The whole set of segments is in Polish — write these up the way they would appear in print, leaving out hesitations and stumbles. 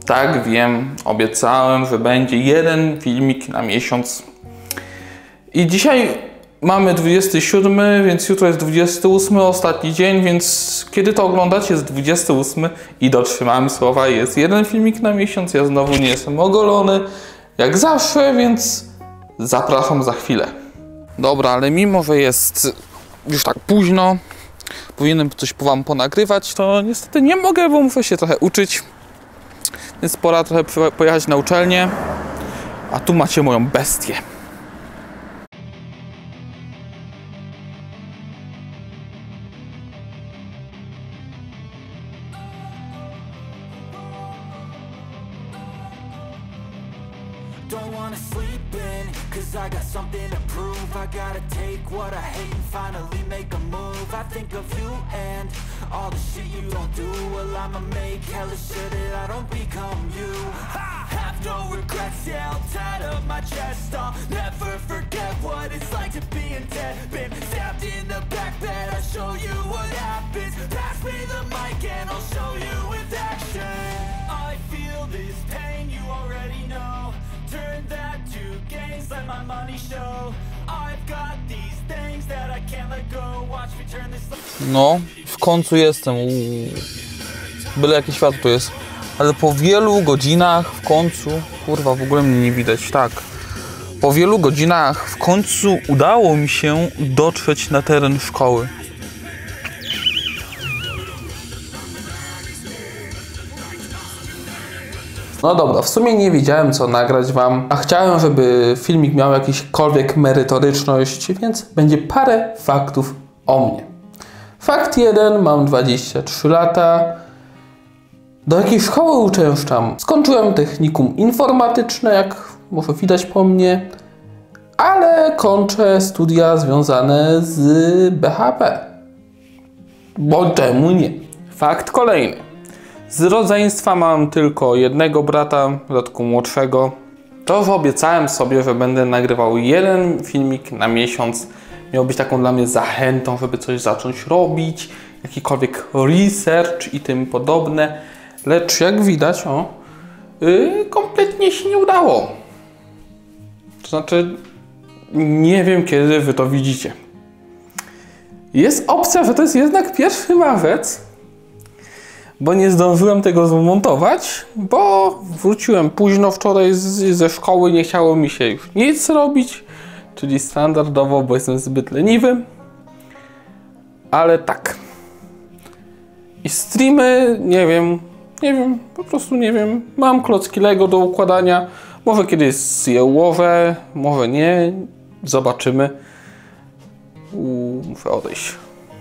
Tak, wiem, obiecałem, że będzie jeden filmik na miesiąc. I dzisiaj mamy 27, więc jutro jest 28, ostatni dzień, więc kiedy to oglądacie jest 28 i dotrzymałem słowa, jest jeden filmik na miesiąc. Ja znowu nie jestem ogolony, jak zawsze, więc zapraszam za chwilę. Dobra, ale mimo, że jest już tak późno, powinienem coś wam ponagrywać, to niestety nie mogę, bo muszę się trochę uczyć. Więc pora trochę pojechać na uczelnię, a tu macie moją bestię. Don't wanna sleep in, cause I got something to prove. I gotta take what I hate and finally make a move. I think of you and all the shit you don't do. Well, I'ma make hella sure that I don't become you. I have no regrets, yeah, I'll tie up my chest. I'll never forget what it's like to be in debt. Been stabbed in the back bed, I'll show you what happens. Pass me the mic and I'll show you with action. I feel this pain, you already know. Turn that to gains, let my money show. I've got these things that I can't let go. Watch me turn this. No, w końcu jestem. Byle jakie światło jest. Ale po wielu godzinach w końcu... Kurwa, w ogóle mnie nie widać, tak. Po wielu godzinach w końcu udało mi się dotrzeć na teren szkoły. No dobra, w sumie nie wiedziałem co nagrać wam, a chciałem, żeby filmik miał jakąkolwiek merytoryczność, więc będzie parę faktów o mnie. Fakt 1, mam 23 lata. Do jakiej szkoły uczęszczam? Skończyłem technikum informatyczne, jak może widać po mnie, ale kończę studia związane z BHP. Bo czemu nie? Fakt kolejny. Z rodzeństwa mam tylko jednego brata, w dodatku młodszego. To, że obiecałem sobie, że będę nagrywał jeden filmik na miesiąc, miał być taką dla mnie zachętą, żeby coś zacząć robić, jakikolwiek research i tym podobne. Lecz jak widać, kompletnie się nie udało. To znaczy, nie wiem kiedy wy to widzicie. Jest opcja, że to jest jednak 1 marzec, bo nie zdążyłem tego zmontować, bo wróciłem późno wczoraj ze szkoły, nie chciało mi się już nic robić, czyli standardowo, bo jestem zbyt leniwy. Ale tak. I streamy, nie wiem, po prostu nie wiem. Mam klocki Lego do układania, może kiedyś je ułożę, może nie, zobaczymy. Muszę odejść.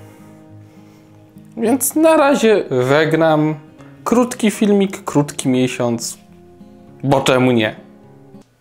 Więc na razie żegnam. Krótki filmik, krótki miesiąc, bo czemu nie?